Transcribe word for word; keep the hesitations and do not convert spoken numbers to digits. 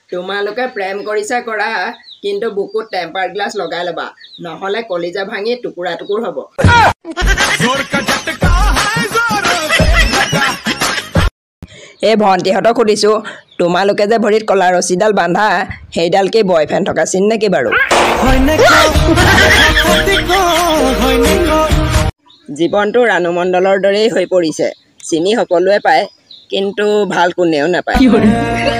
তোমালোকে প্ৰেম কৰিছা কৰা কিন্তু বুকুত টেম্পাৰ গ্লাছ লগাই ল'বা নহলে কলিজা ভাঙি টুকুৰা টুকুৰ হ'ব এই ভণ্টিহঁতক সুধিছো তোমালোকে যে ভৰিত কলা ৰছীডাল বান্ধা সেইডাল কি বয়ফ্ৰেণ্ড থকা চিন নেকি বাৰু জীৱনটো ৰাণু মণ্ডলৰ দৰেই হৈ পৰিছে চিনি সকলোৱে পায় কিন্তু ভাল কোনেও নাপায়